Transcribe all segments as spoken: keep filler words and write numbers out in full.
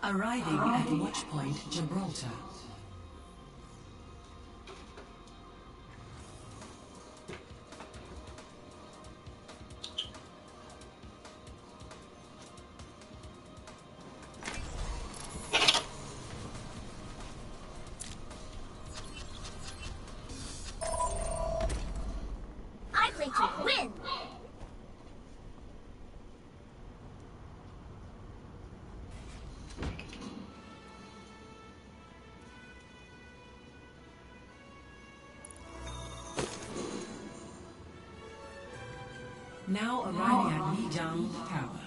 Arriving at Watchpoint Gibraltar. I play to win! Now arriving at Lijiang Tower.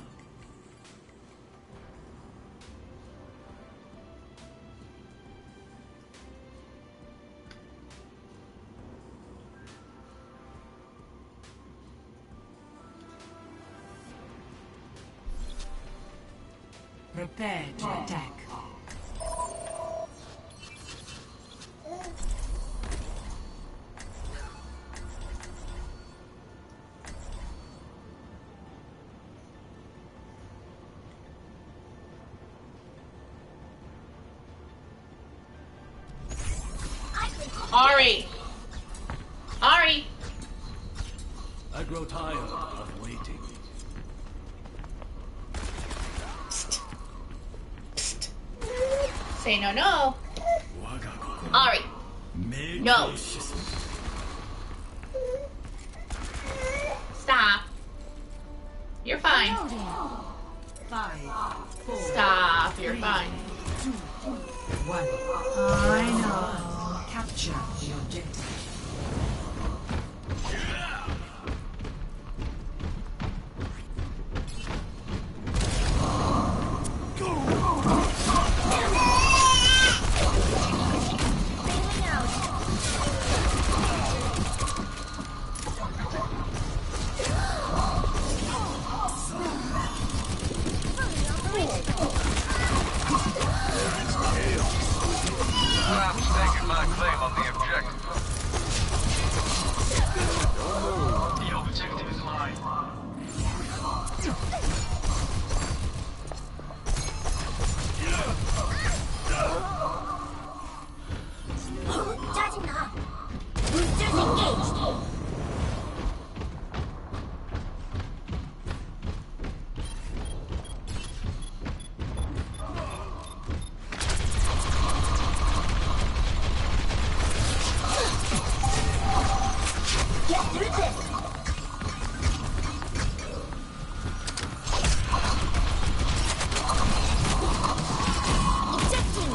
Prepare to attack. Ari! Ari! I grow tired of waiting. Psst. Psst. Say no, no. Ari! No! Stop. You're fine. Five, four, Stop. You're three, fine. two, one. I know. Capture the objective. 짜증나. Boosters engaged. Get through this. Ejecting.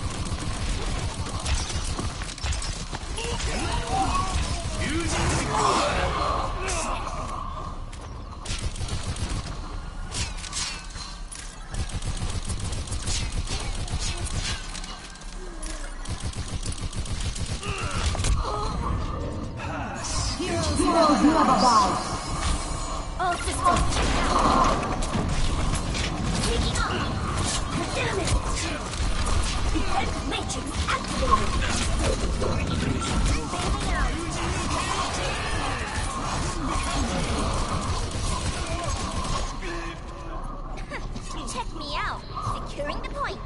Heroes never die. All systems checked out. Taking off. Damn it! Defense matrix activated. Failing out. Check me out. Securing the point.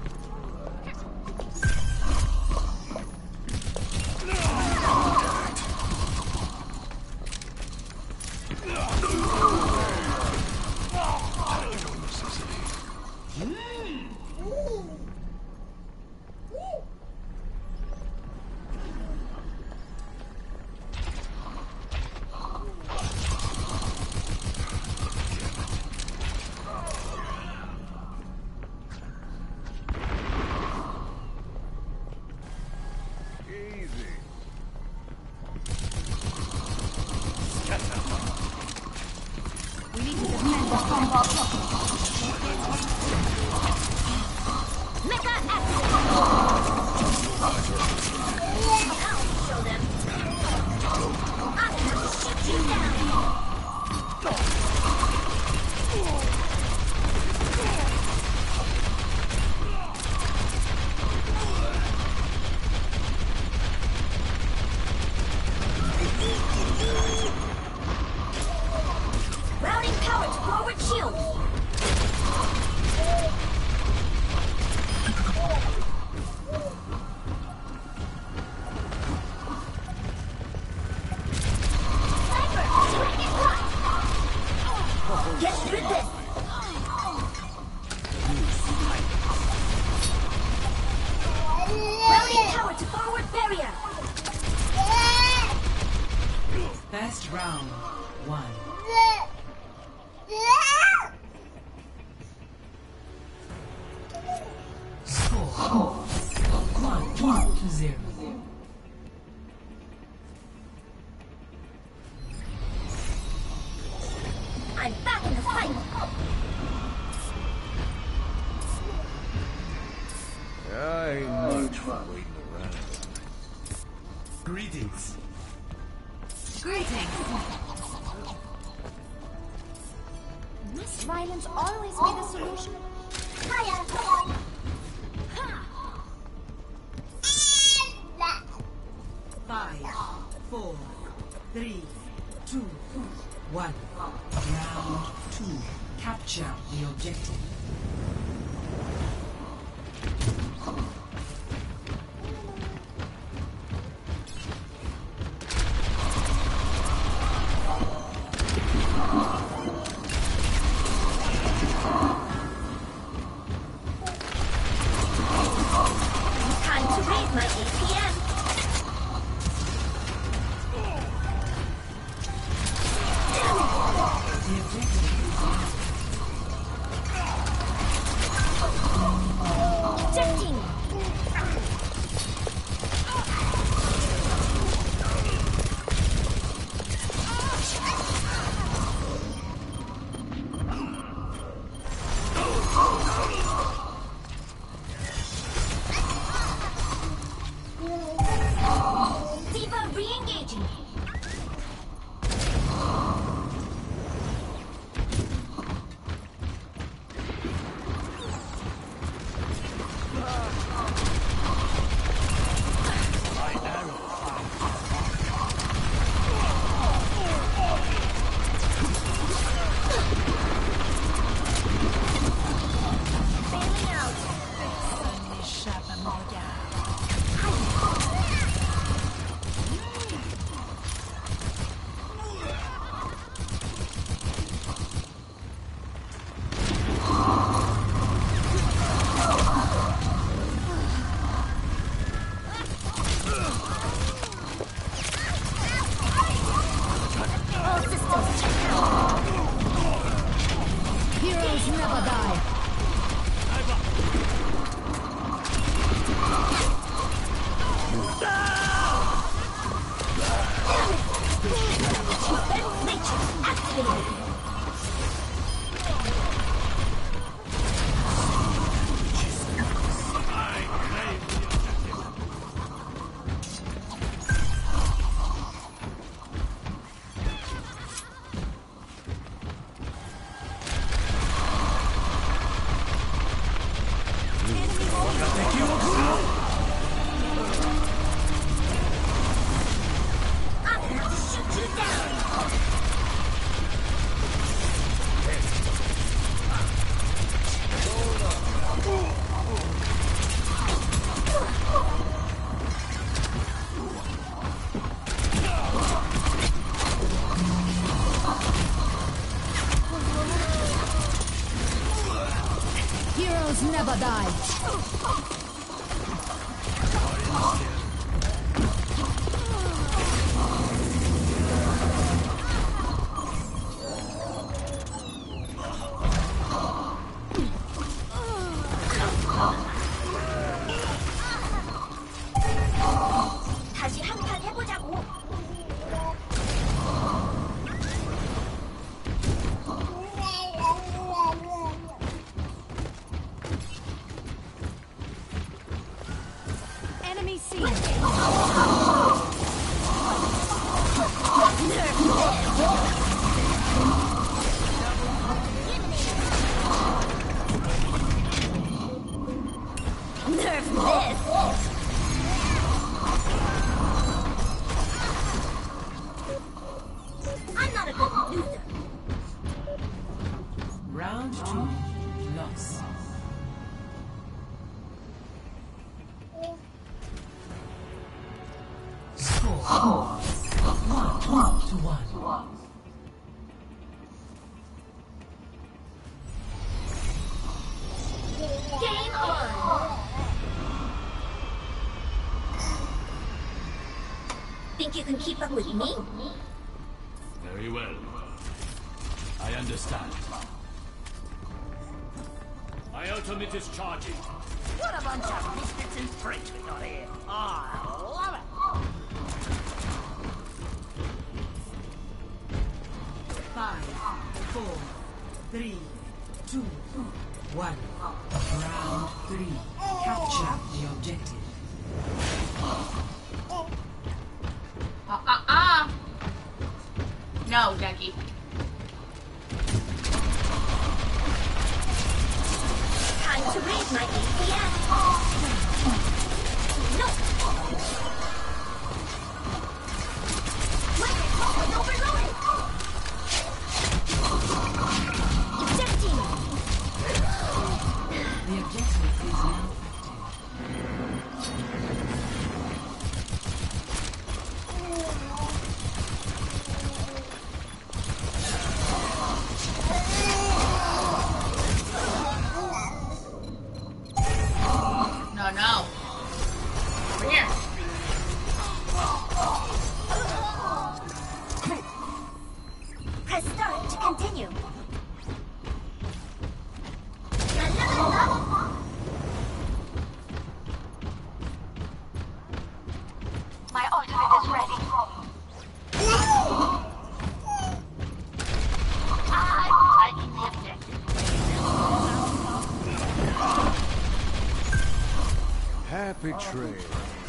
Mecha activated. I'll show them. I'm gonna shoot you down. Routing power to forward shield. Get through this! Rally tower to forward barrier! First round, one. Score one to zero. I'm back in the fight! I ain't much waiting around. Greetings. Greetings. Must violence always be the solution? Fire! Five, four, three, two, one. Round two. Capture the objective. Time to raise my A P M! The objective Jetting! Diva re-engaging! Bailing out! All systems check out! Heroes never die. Nature activated! I'm gonna shoot you down! Heroes never die. 다시 한판 해보자고! Think you can keep up with me? Very well. I understand. My ultimate is charging. What a bunch of misfits and freaks we got here. I love it. Five, four, three, two, one. Round three. Capture the objective. Ah, ah, ah! No, Jackie. Time to raise my A P M. No! Weapon was overloaded! Ejecting! The objective is now active. No, no. Over here. Press start to continue. La, la, la, la. My ultimate is ready. I'm fighting the objective. Happy trail.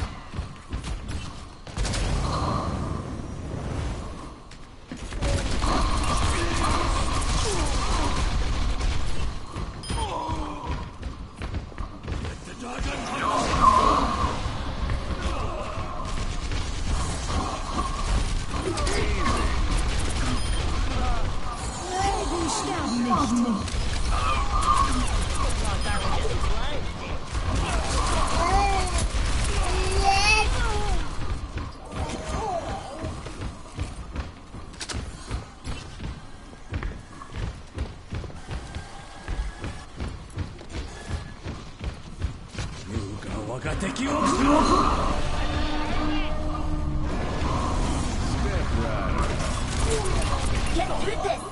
Get through this!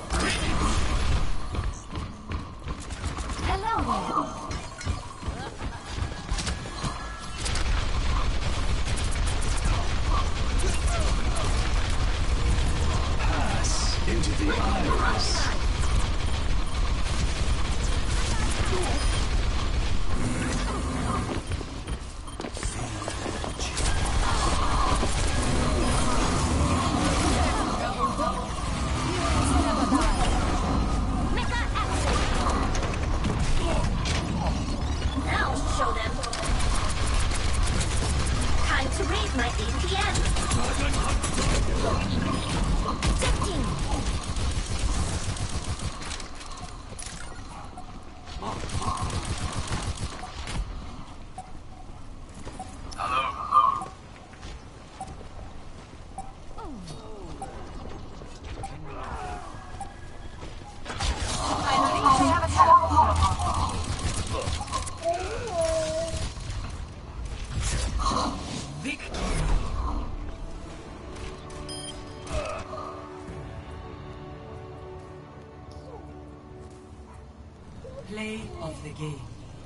Hello there! Pass into the iris. Mecha action! Now show them! Time to raise my A P M! Ejecting! Play of the game.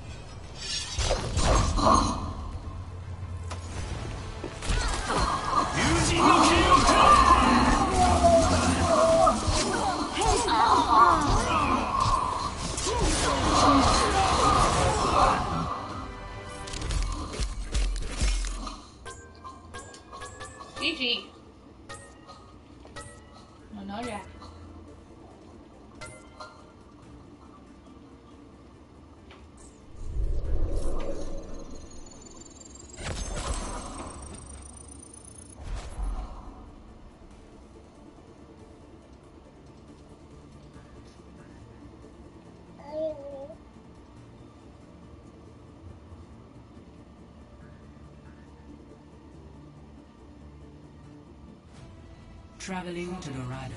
G G. Oh no, Jack. Traveling to Dorado.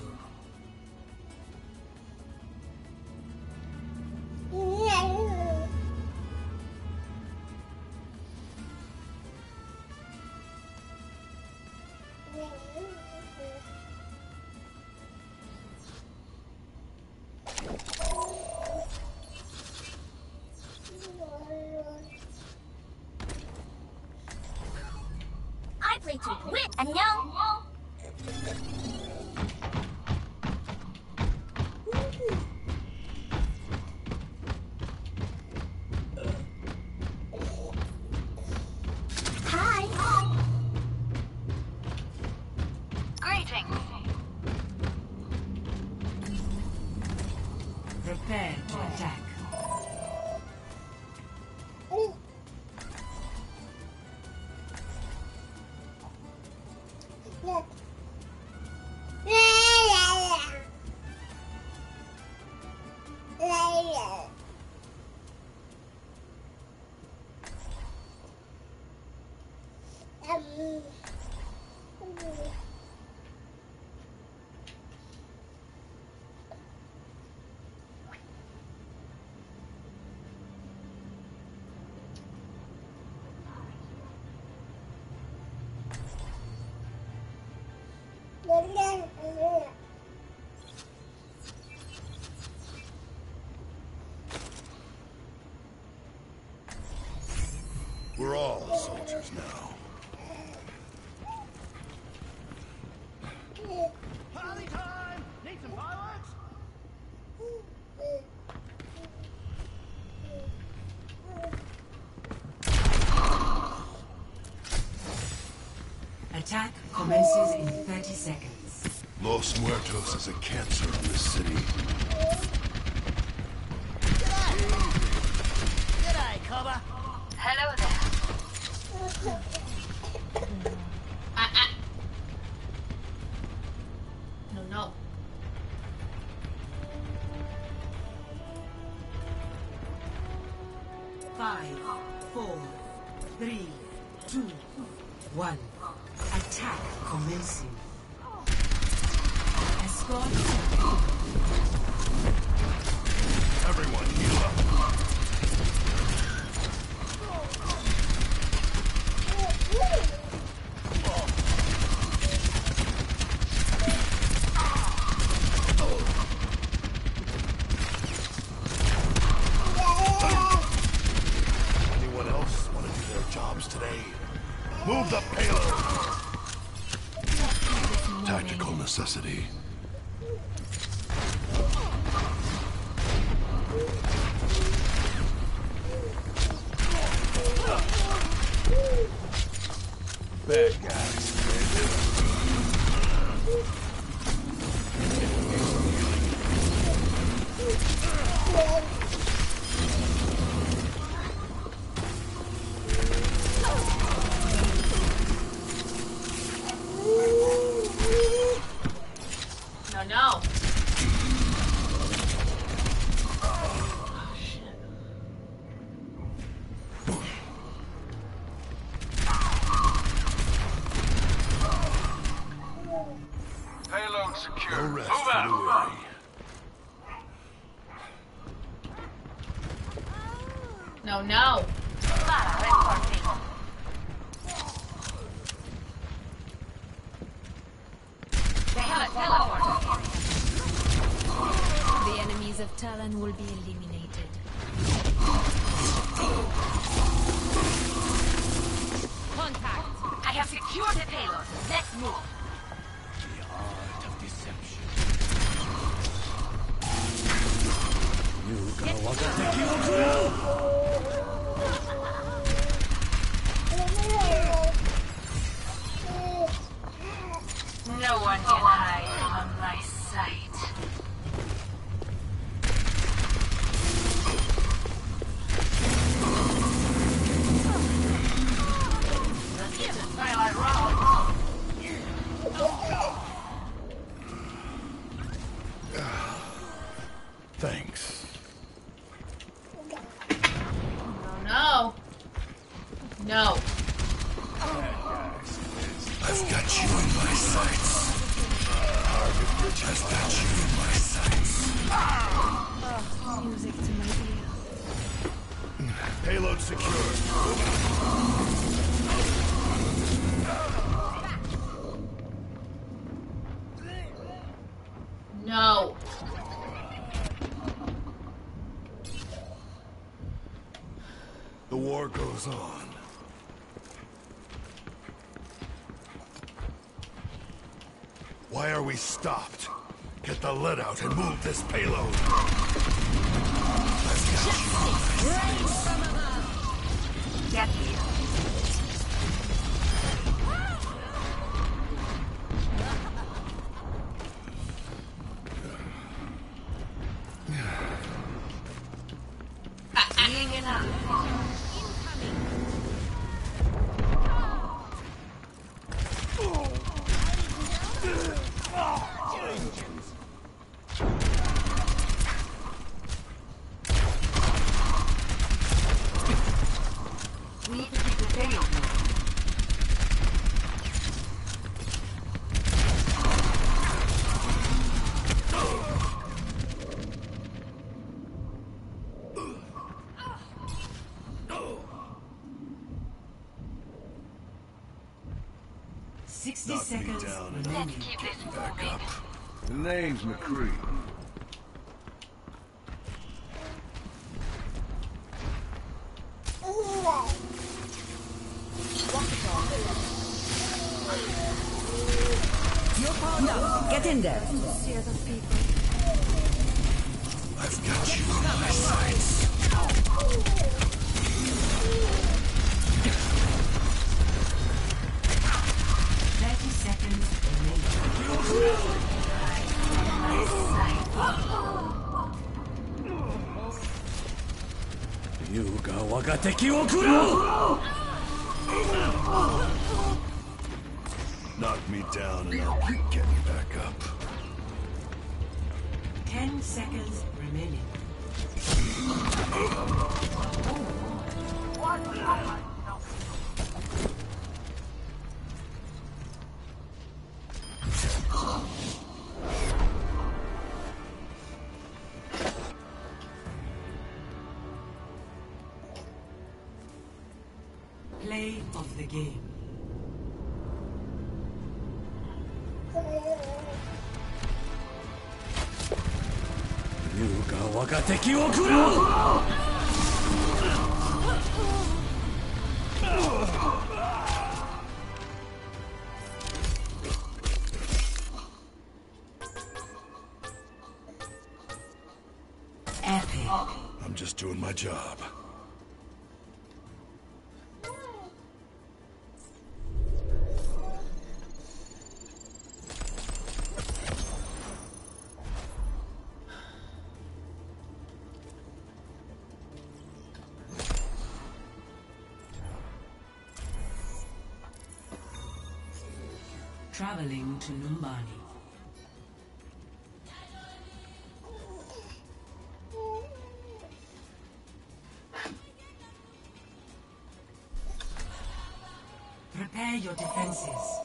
win. 안녕. Hi. Greetings. Prepare to attack. We're all soldiers now. Party time! Need some fireworks? Attack commences in thirty seconds. Los Muertos is a cancer in this city. G'day, Cobber. Hello there. Ah, ah. No, no. Five, four, three, two, one. Attack commencing. Escort. Everyone heal up. Anyone else want to do their jobs today? Move the payload! Tactical necessity. Bad guys. No, no. Payload secure. No rest Move for the out. weary. No, no. They have a teleport. The enemies of Talon will be eliminated. Contact. I have secured the payload. Let's move. The art of deception. You gonna want that tequila too? No one can hide from my sight. Thanks. No, no. No. I've got you in my sights. I've got you in my sights. Music to my ears. Payload secured. No. The war goes on. Why are we stopped? Get the lead out and move this payload. I've got you. Get here. Being enough. We need to keep the payload. Sixty Knock me seconds down and remaining. get back up. The name's McCree. You're powered up. Get in there. See other people. I've got you on my sights. Thirty seconds remaining. Yuga waga teki wo kurau! Knock me down and I'll keep getting back up. Ten seconds remaining. Play of the game. Yuga waga teki wo kurau! Epic. I'm just doing my job. Traveling to Numbani. Prepare your defenses.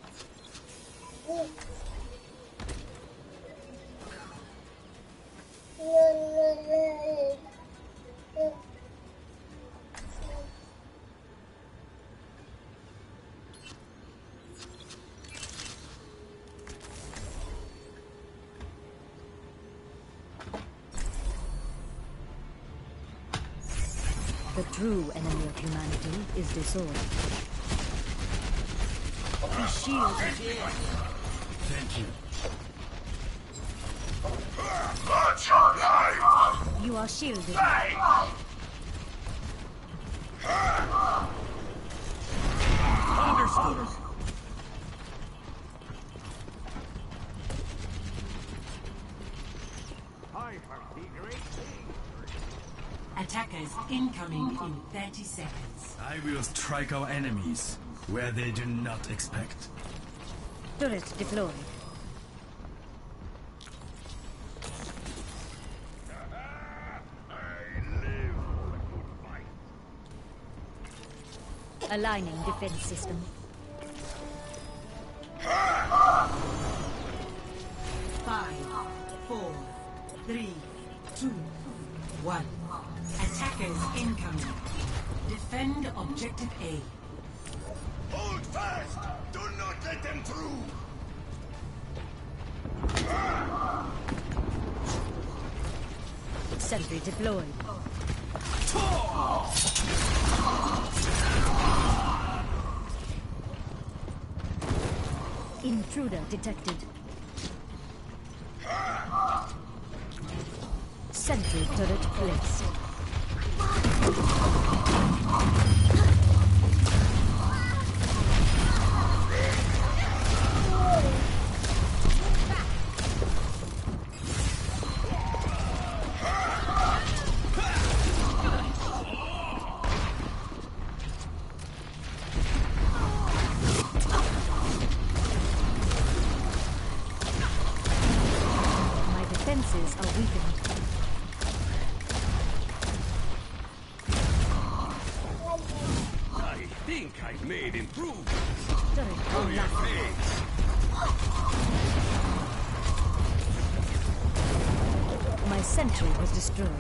The true enemy of humanity is disorder. The shield is here. Thank you. You are shielded. Understood. Attackers incoming in thirty seconds. I will strike our enemies where they do not expect. Turret deployed. Aligning defense system. Five, four, three, two, one. Attackers incoming. Defend objective A. Hold fast! Do not let them through! Sentry deployed. Intruder detected. Sentry turret placed. My defenses are weakened. I think I've made improvements. Turret online. My sentry was destroyed.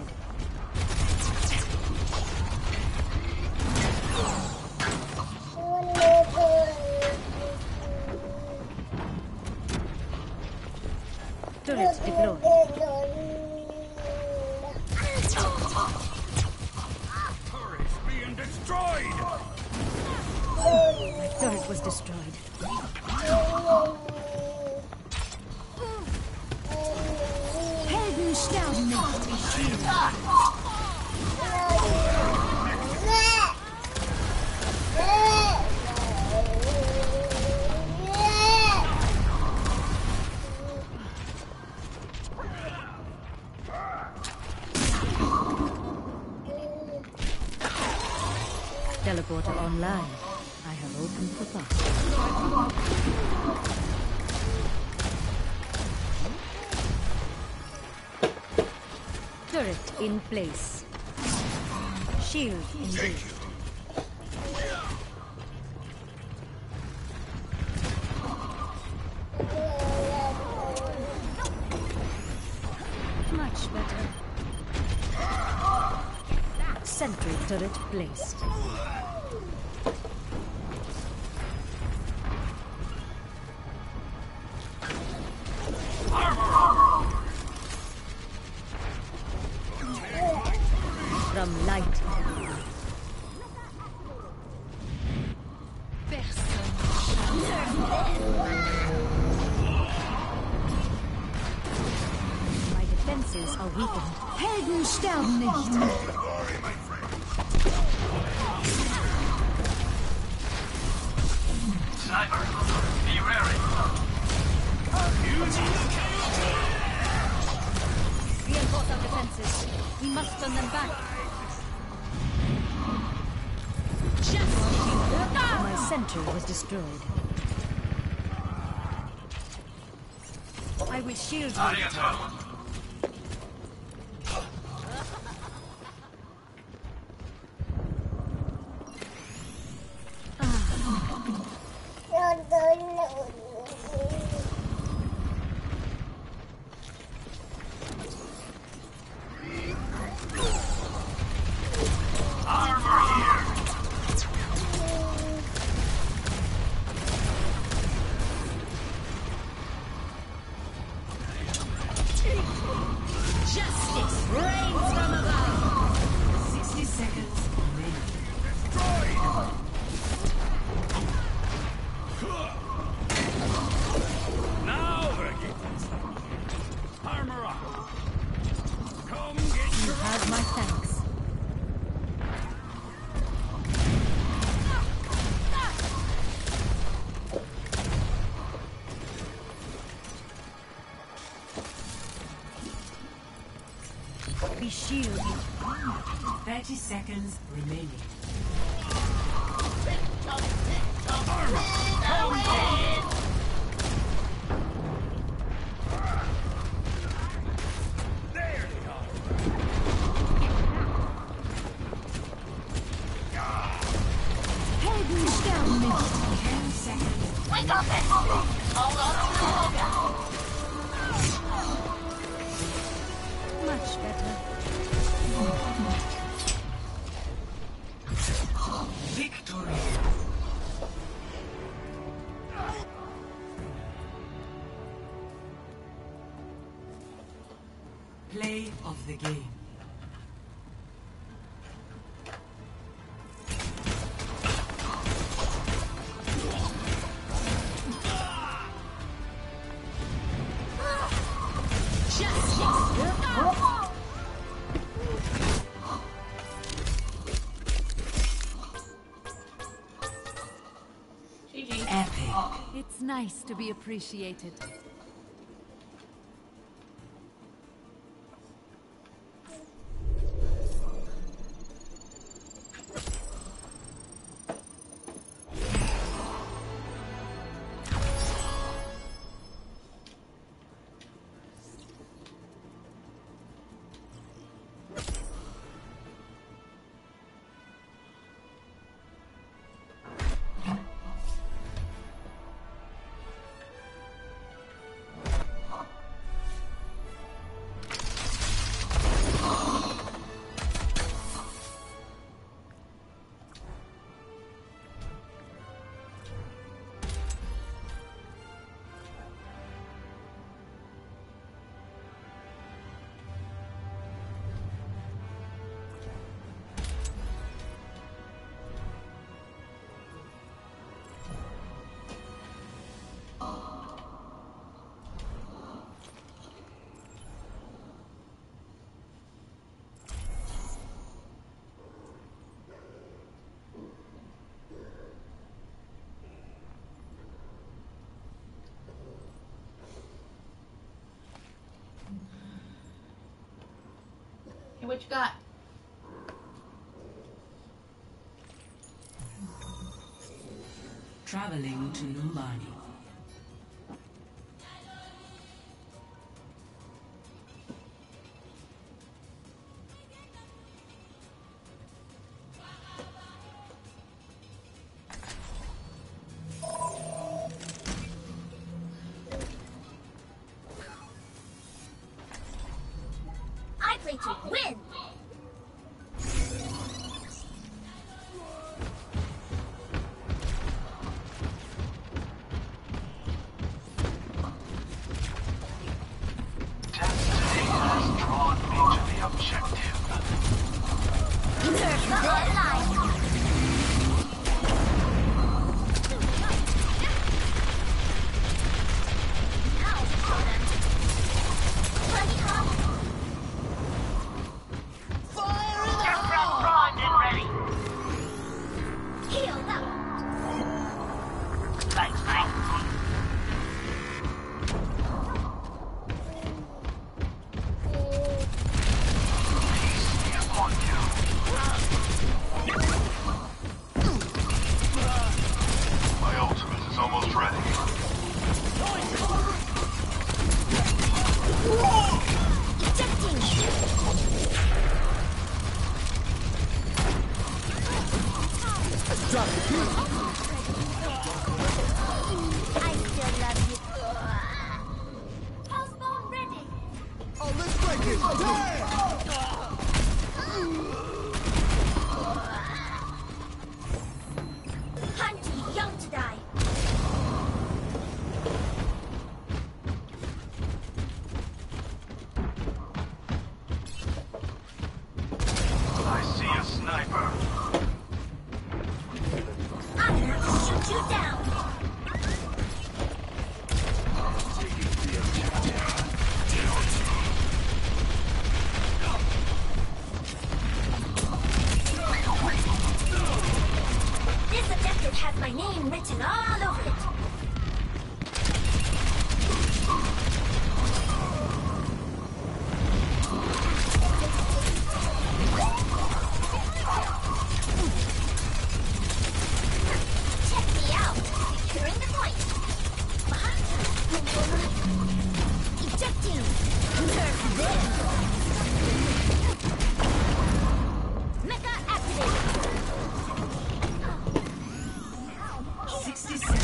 Turret deployed. Turret's being destroyed! My turret was destroyed. Helden sterben nicht. Teleporter online. I have opened the box. Turret in place. Shield engaged. Much better. Sentry turret placed. From light. My defenses are weakened. Helden sterben nicht. Sniper, be wary. Reinforce our defenses. We must turn them back. My sentry was destroyed. I will shield you. Arigato. sixty seconds remaining. Now we're getting somewhere. Armor up. Come get You your have my thanks. Be shielded. thirty seconds remaining. there they are. Helden sterben nicht. ten seconds. Wake up and hold on to the hooker. Much better. Victory. Play of the game. nice to be appreciated. Hey, what you got? Traveling to Numbani. I play to win! Destiny has drawn me to the objective. Nerf the line! Now for them. Bunny hop! Aircraft primed and ready. Healed up! Thanks, mate. Peace be upon you. My ultimate is almost ready. Ejecting! I still love you. Housebone ready! Oh, let's break it! Time to be young to die. I see a sniper. I'm here to shoot you down. Taking the objective. This objective has my name written all over it. Check me out. Securing the point. Ejecting. Nerf this. Mecha activated. sixty seconds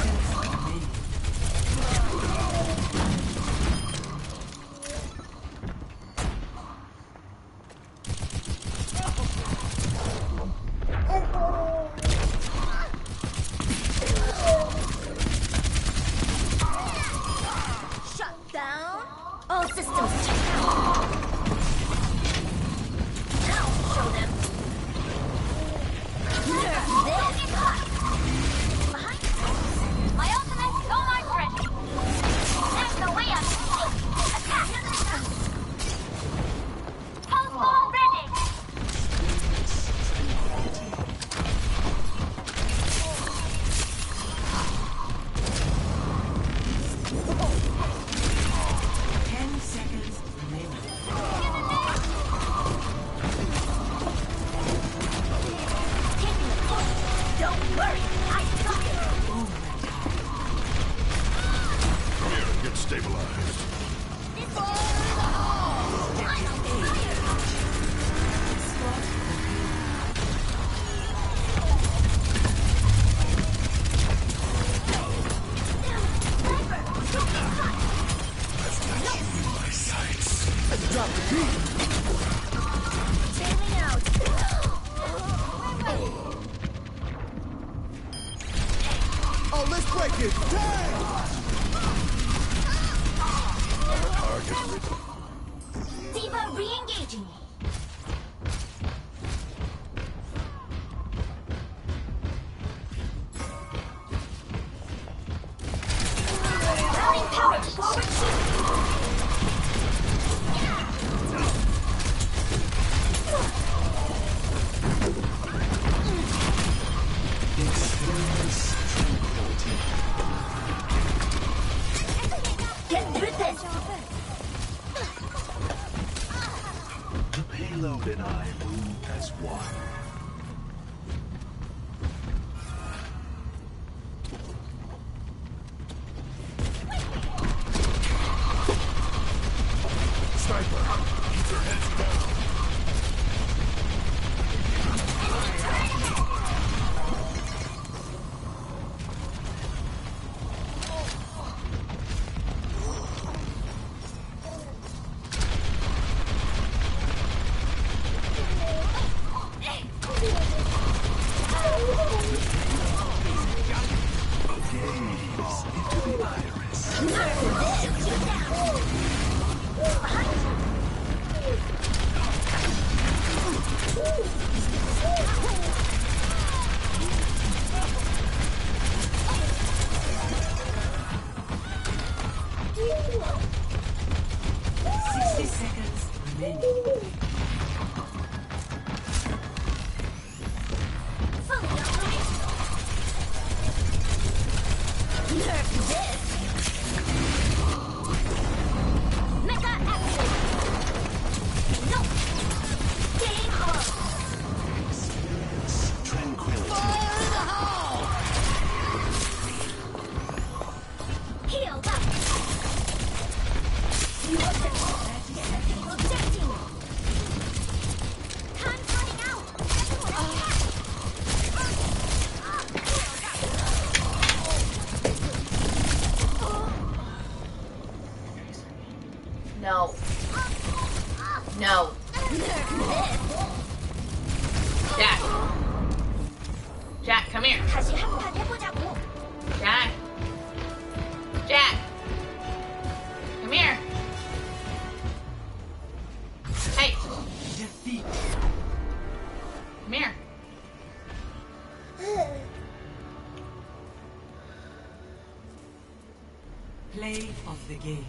Diva re-engaging. Mounting power to forward shift. Get through this. The payload and I move as one. sixty seconds remaining. Fully operational. Nerf this. Mecha action. No. Game on. Tranquility. Heal up. Protecting. Time's running out. No. No. Jack. Jack, come here. 다시 한 판 해보자고. Jack. Jack. Come here. Hey, Defeat. come here. Play of the game.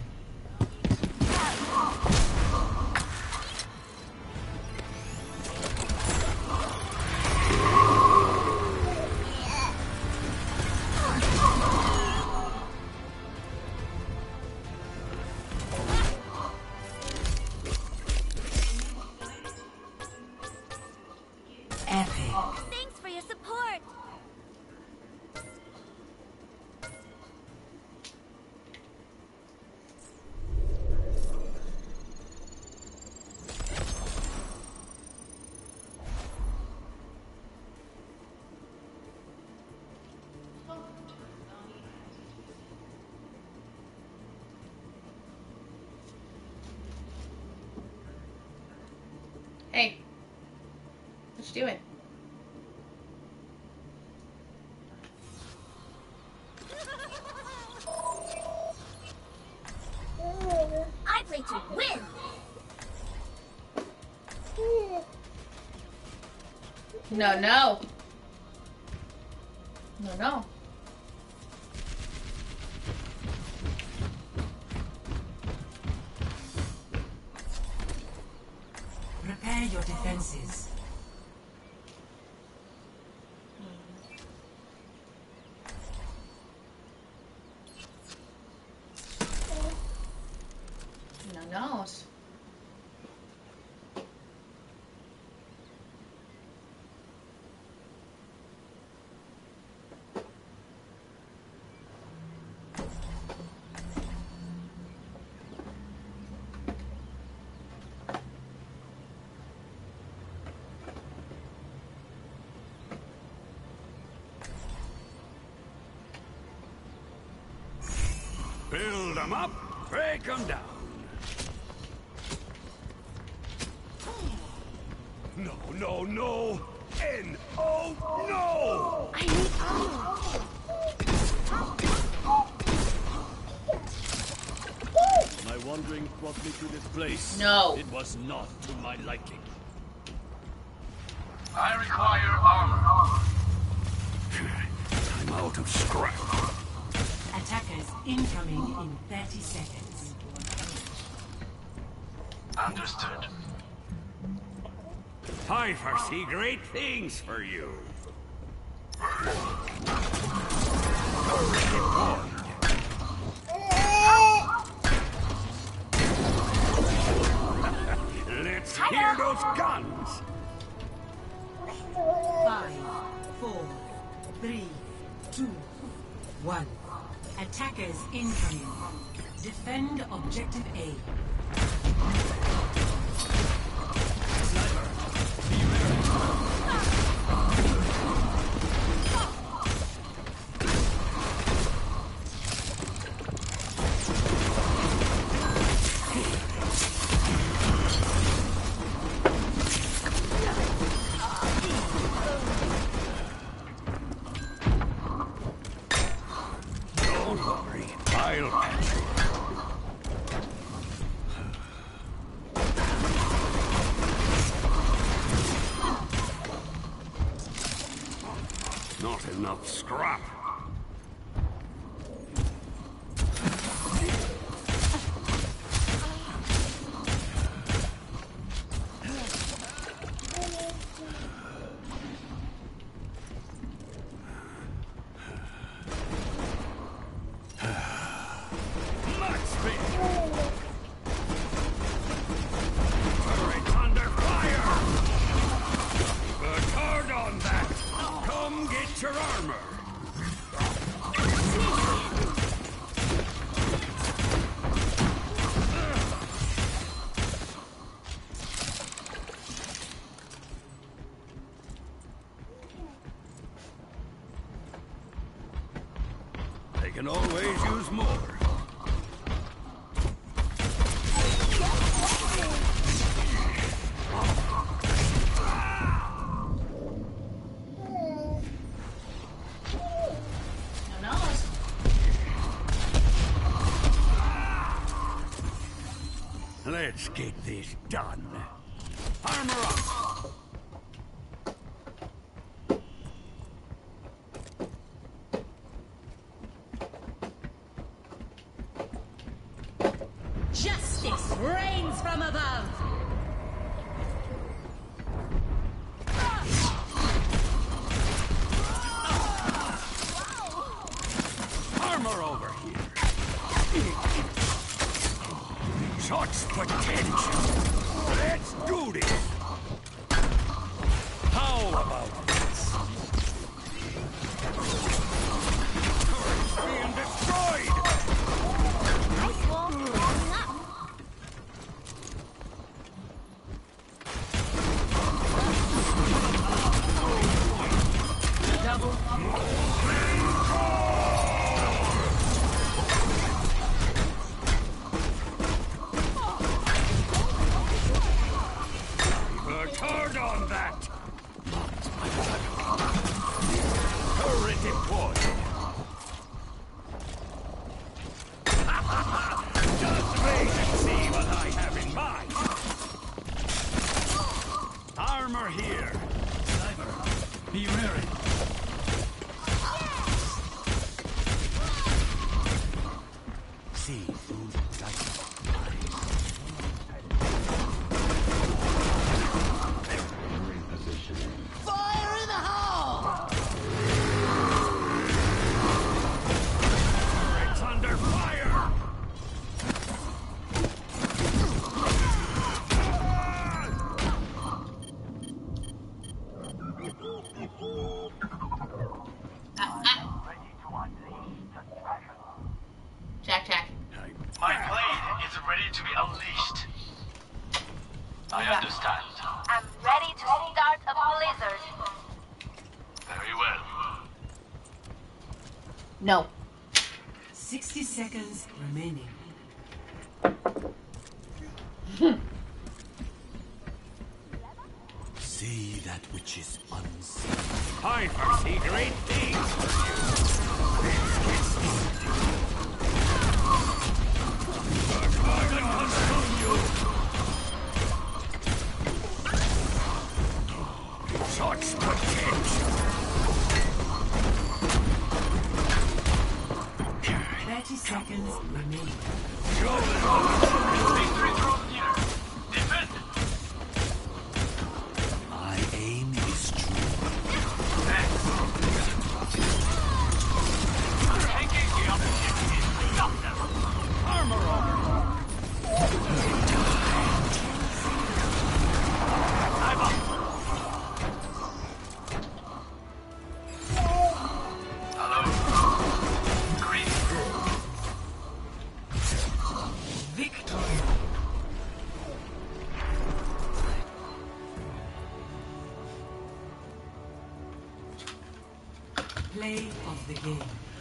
Epic. Thanks for your support. Hey. What you doing? I play to win. No, no. No, no. Prepare your defenses. No, no. Build them up, break them down. No, no, no. N O, no! I need ammo. wandering brought me to this place. No. It was not to my liking. I require armor. I'm out of scrap. Attackers incoming in thirty seconds. Understood. I foresee great things for you. Let's hear those guns. Five, four, three, two, one. Attackers incoming. Defend objective A. Don't worry, I'll catch you. Not enough scrap. Much speed. Turret under fire. Work hard on that. Come get your armor. They can always use more. No, no. Let's get this done. Armor up! Justice reigns from above. Armor over here! Such potential! Let's do this! How about this? Turret's being destroyed! Ice wall going up. Worked hard on that! Turret deployed! Just wait and see what I have in mind! Armor here! Sniper, be wary. See through the light. Fire in the hole! Turret's under fire! Jack, Jack. My blade is ready to be unleashed. I understand. I'm ready to start a blizzard. Very well. No. sixty seconds remaining. See that which is unseen. I foresee great things for you. Let's get started. Watch the potential. thirty seconds remaining. Victory draws near. Defend. My aim is true. Taking the opportunity to stop them. Armor over. I'm up. Hello. Green. Victory. Play of the game.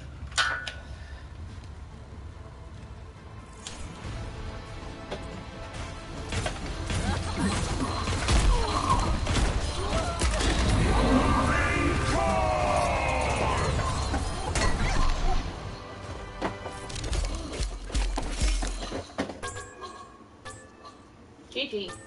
G G.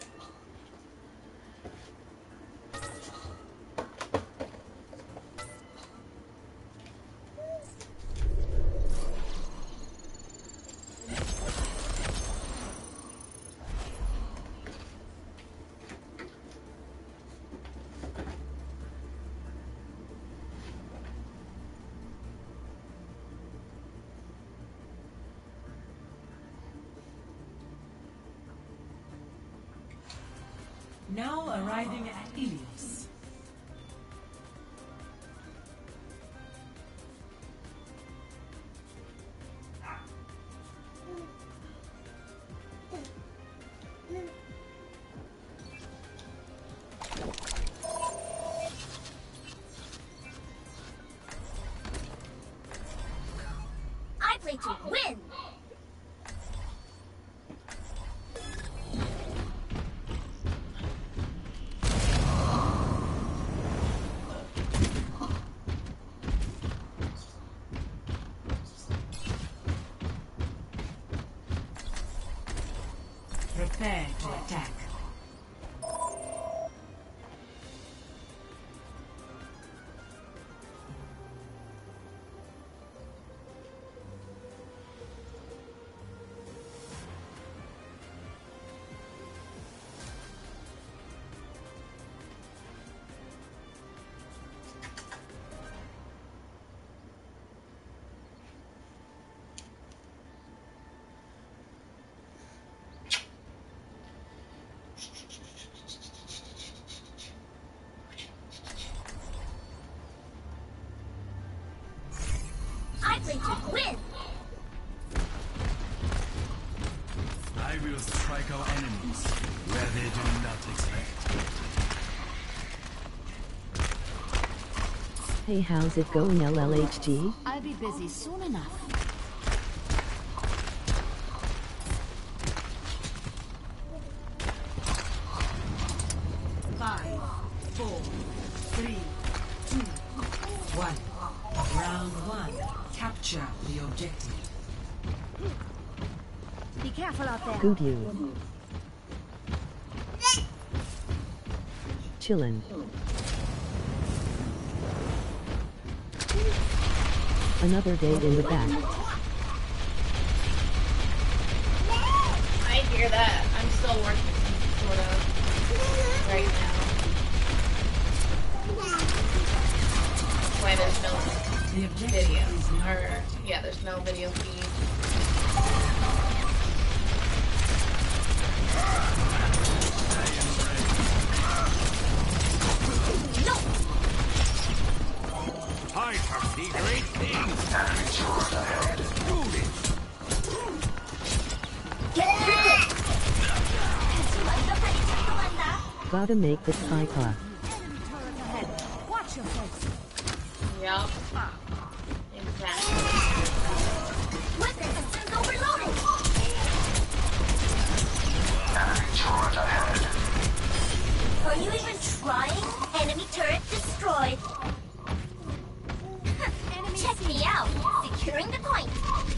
Now arriving at Ilios. I play to win. Prepare to attack. I play to win. I will strike our enemies where they do not expect. Hey, how's it going, L L H G? I'll be busy soon enough. Five, four, three, two, one. Round one. Capture the objective. Be careful out there. Good you. Chillin'. Another date in the back. I hear that. I'm still working, sort of, right now. That's why there's no The objective video. is not Or, yeah, there's no video feed. I shall see great things. Do this. Gotta make the cycler. Watch your heads. Yup. Exactly. Weapon systems overloaded. Are you even trying? Enemy turret destroyed. Check me out. Securing the point.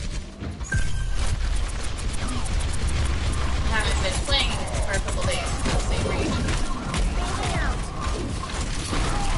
Haven't been playing for a couple days. We'll see. Moving out.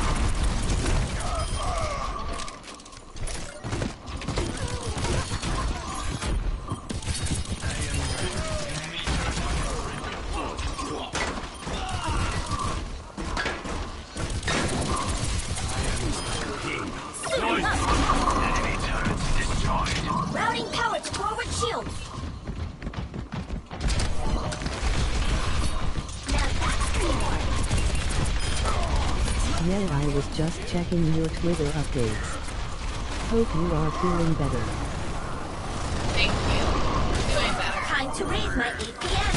Yeah, I was just checking your Twitter updates. Hope you are feeling better. Thank you. Doing better. Time to raise my A P M.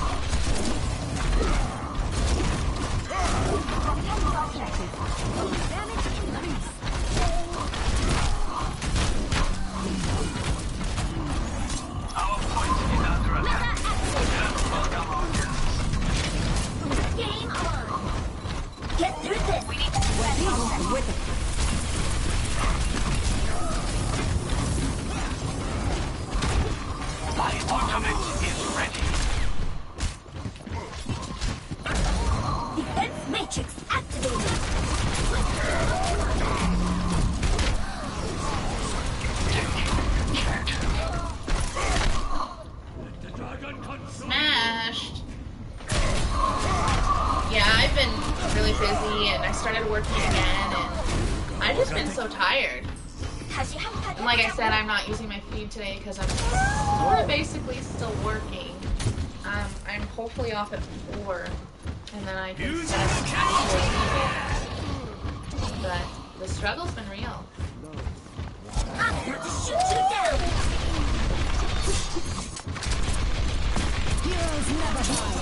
Our point is under attack. Welcome our guests. Game on. Get through this. We need to with it. My ultimate is ready. Defense matrix activated. Smashed. Yeah, I've been really busy and I started working again and I've just been so tired. And like I said, I'm not using my feed today because I'm sort of basically still working. Um, I'm hopefully off at four and then I can set up. But the struggle's been real. I'm here to shoot you down. Heroes never die.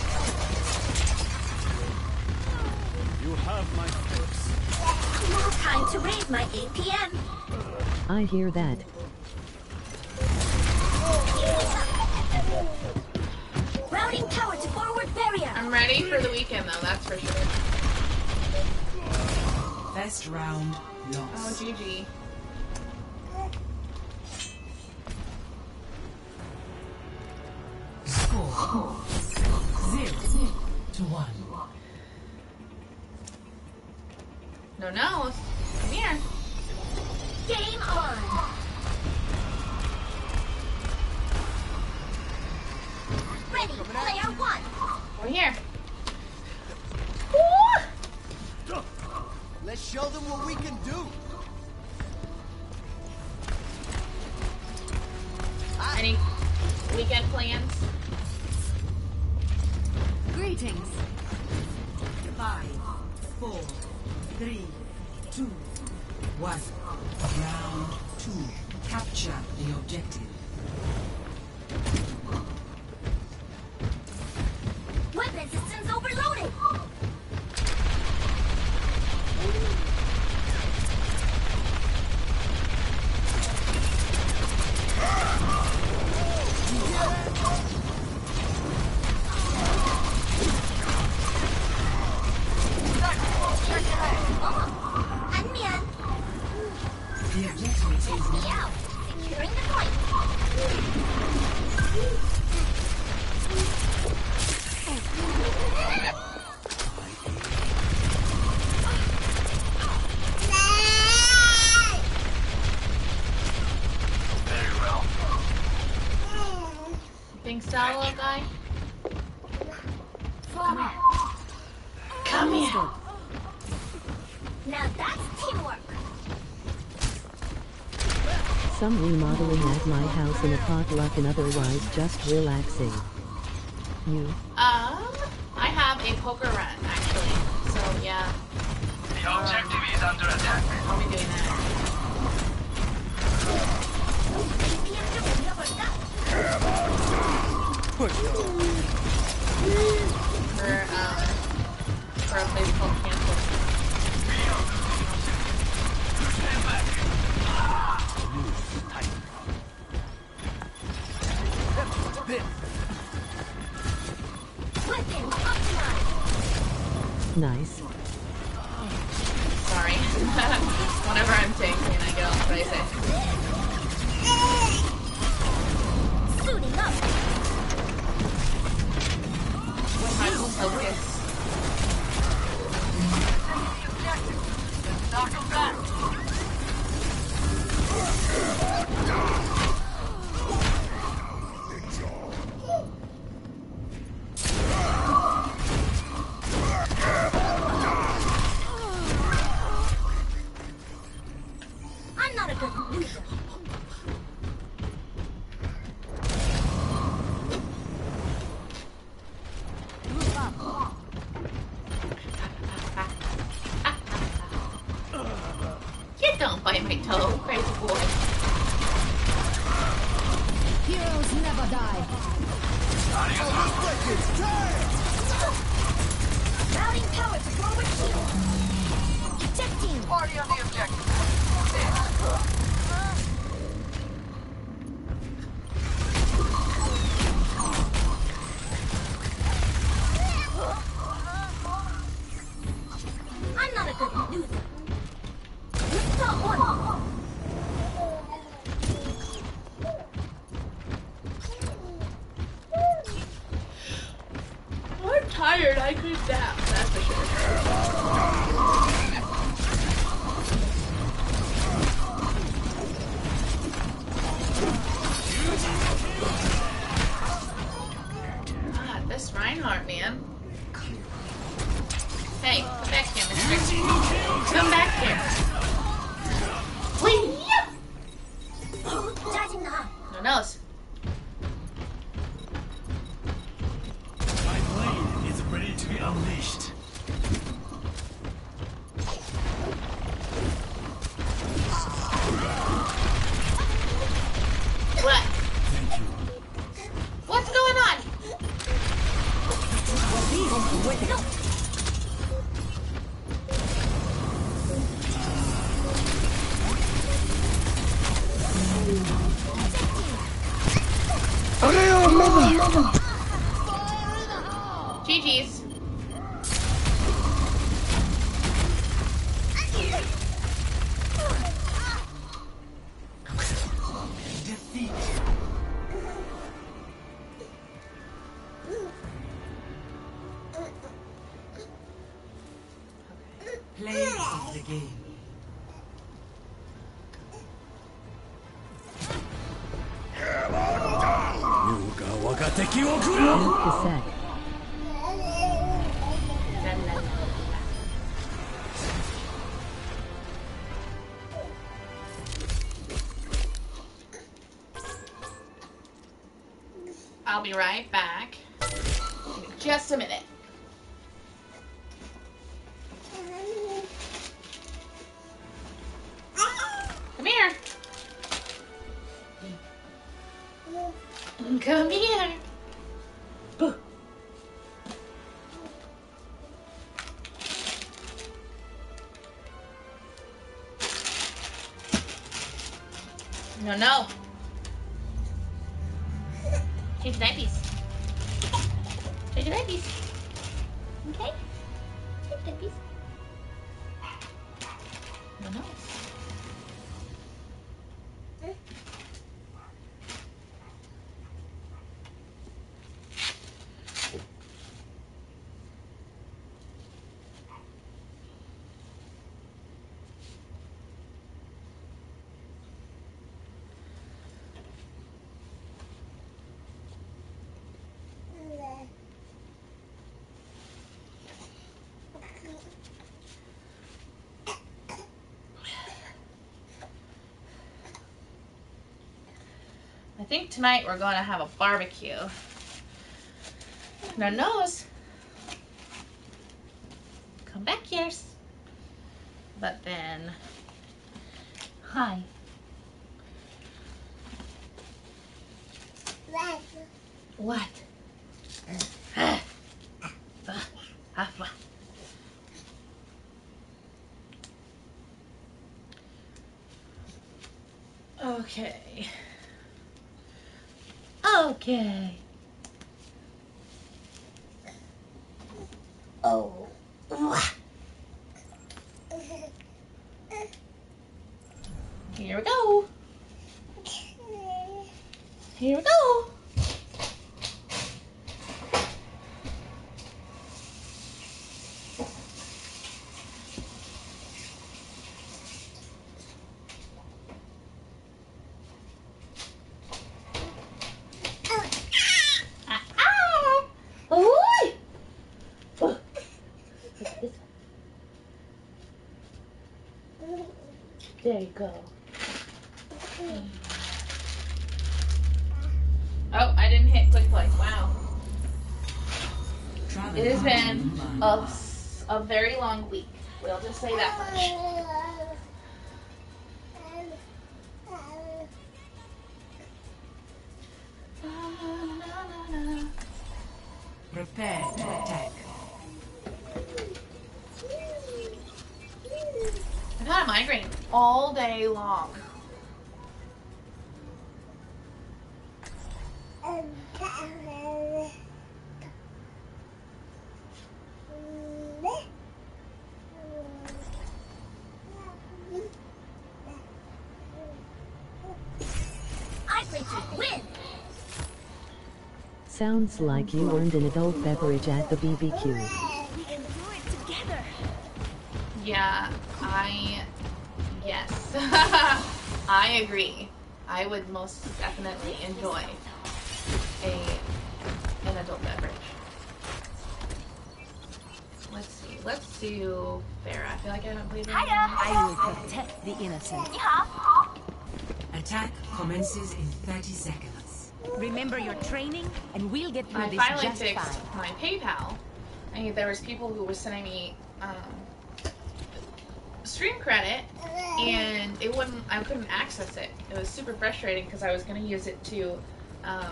You have my thanks. Time to raise my A P M. I hear that. Routing power to forward barrier. I'm ready for the weekend though, that's for sure. First round Oh, lost. G G. Score zero to one. No, no. Come here. Game on. Ready, player one. We're here. Let's show them what we can do. Any weekend plans? Greetings. Five, four, three, two, one. Round two. Capture the objective. Weapon systems overloaded. Unmute. The objective is Me out. Securing the point. Very well. Think Salo guy? Come here. Now that's teamwork. Some remodeling at my house in a potluck and otherwise just relaxing. You? Um, I have a poker run actually. So yeah, The objective is under attack. I'll be doing that. For um, for a place called Cancel. Stand back. Weapon optimized. Nice. Sorry. Whenever I'm tanking, I get all crazy. Suiting up. Time to focus. Knock him back. I'm not a good loser. Move up. bite my toe. Crazy boy. Heroes never die. Routing power to forward shield. Ejecting. Party on the objective. I'm not a good loser. Not one. I'm tired. I could nap. That's for sure. God, this Reinhardt, man. Hey, come back here, mister. Come back here. Please. No nose. My blade is ready to be unleashed. What? Thank you. What's going on? G G's. Defeat. Play of the game. Note cassette. I'll be right back. Give me just a minute. Come here. Come here. No, no. Change the diapers. Change the diapers. Okay? Change the diapers. No, no. I think tonight we're going to have a barbecue. No nose. Come back here. But then, hi. What? What? Okay. Okay. Oh. Here we go. Here we go. There you go. Oh, I didn't hit quick play. Wow. It has been a, a very long week. We'll just say that much. Prepare to attack. I've had a migraine all day long. I think you win. Sounds like you earned an adult beverage at the B B Q. We can do it together. Yeah, I... Yes. I agree. I would most definitely enjoy a an adult beverage. Let's see. Let's do Pharah. I feel like I haven't played her. I will protect the innocent. Attack commences in thirty seconds. Remember your training, and we'll get through I this finally just fixed fine. my PayPal. I mean, there was people who were sending me um, stream credit, and it wouldn't. I couldn't access it. It was super frustrating because I was going to use it to um,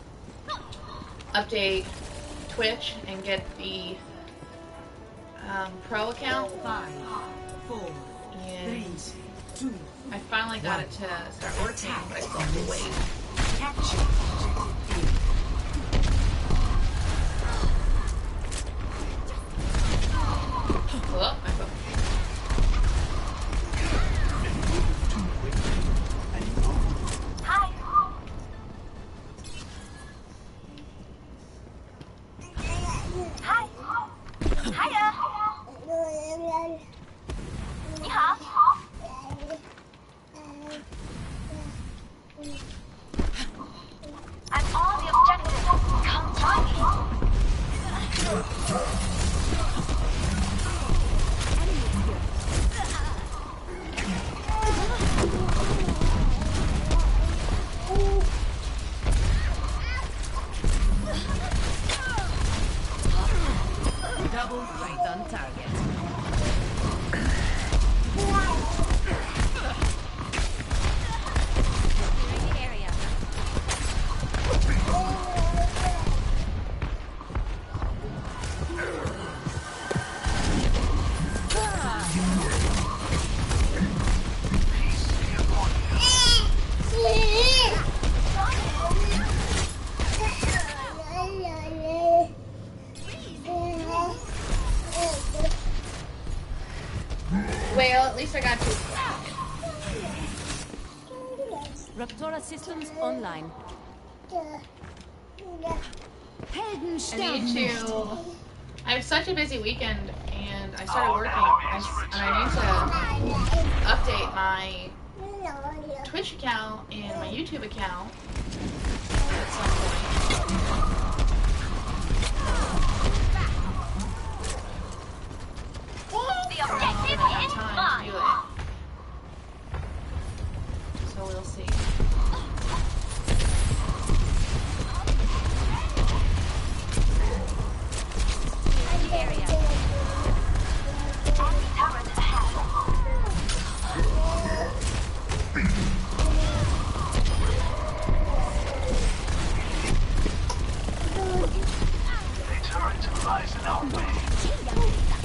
update Twitch and get the um, pro account. Five, four, And three, two, I finally got it to start working, but I still have to wait. capture objective Oh, my phone. Hi. Hi. Hiya. 你好。I'm on the objective. Come join me. double Right on target. Clearing the area. Well, at least I got to. Raptora systems online. I need to. I have such a busy weekend, and I started working, I s- and I need to update my Twitch account and my YouTube account at some point. The I don't know objective if I have is time mine. to do it. So we'll see. Clearing the area. Enemy turret ahead. The turret lies in our way.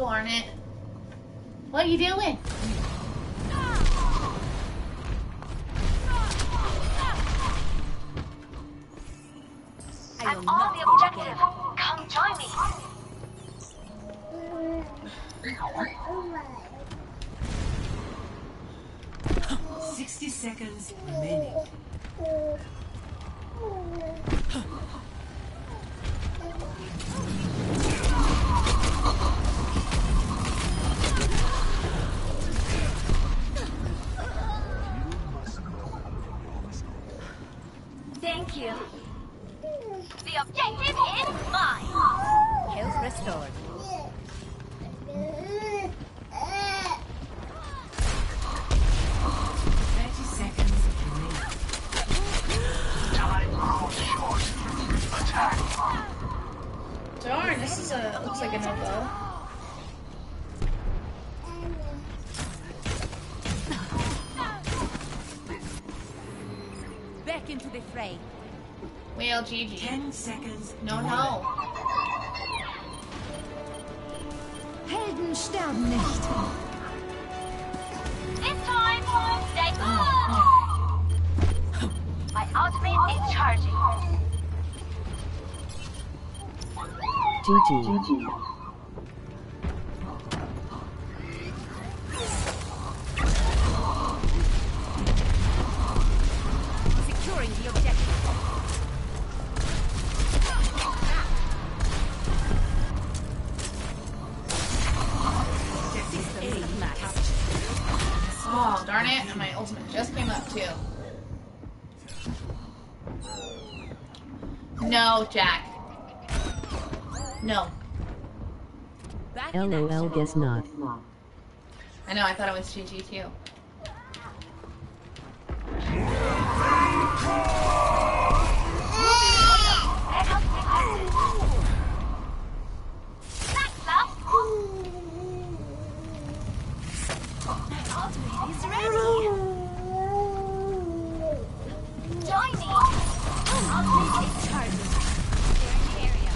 darn it. What are you doing? I'm on the objective. Come join me. Sixty seconds remaining. Thank you. The objective is mine. Health restored. Thirty seconds remaining. Time grows short. Attack. Darn, this is a looks like a no-go. Back into the fray. Well, G G. Ten seconds. No, no. Helden sterben nicht. This time, stay calm. My ultimate is charging. G G. Securing the objective. Systems maxed. Oh, darn it. And my ultimate just came up, too. No, Jack. No. Back in LOL, action. guess not. I know, I thought it was G G, too. Thanks, love. My ultimate is ready. Join me. Ultimate is charging. Clearing the area.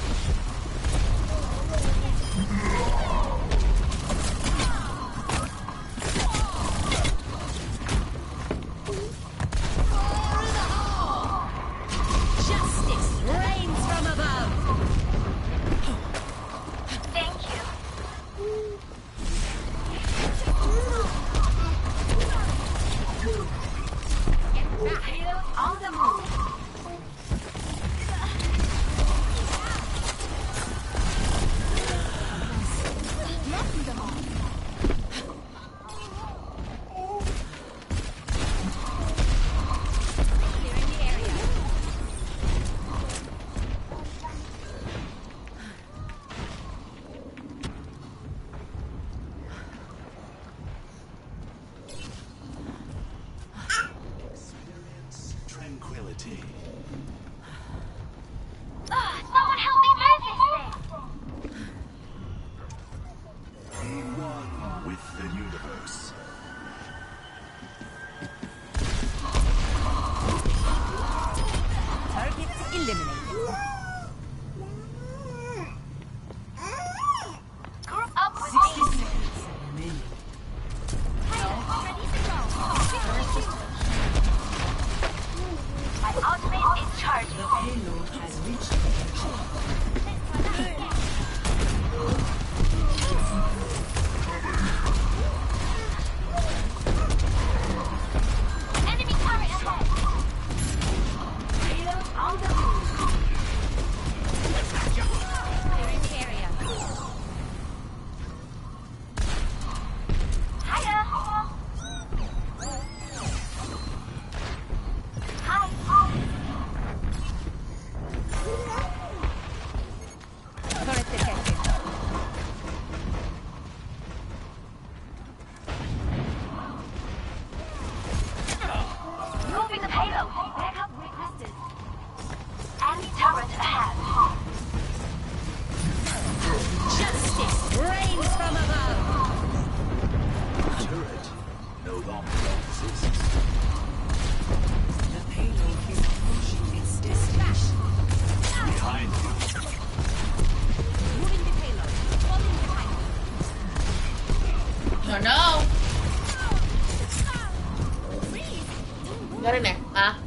got in there? Ah.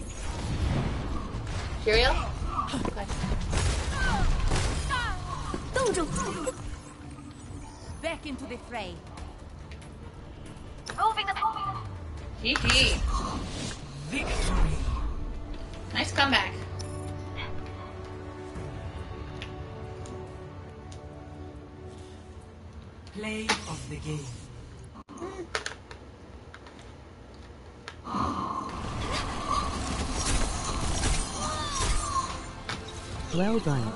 Cheerio? Okay. Back into the fray. Moving the G G. Victory. Nice comeback. Play of the game. Well done.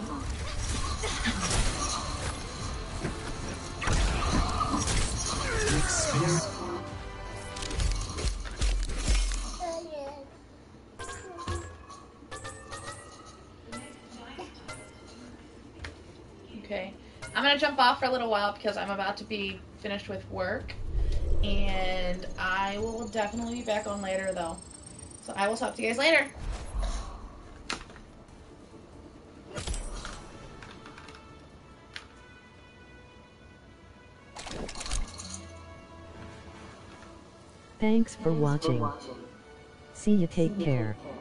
Okay. I'm gonna jump off for a little while because I'm about to be finished with work. And I will definitely be back on later though. So I will talk to you guys later. Thanks for watching. See you, take care.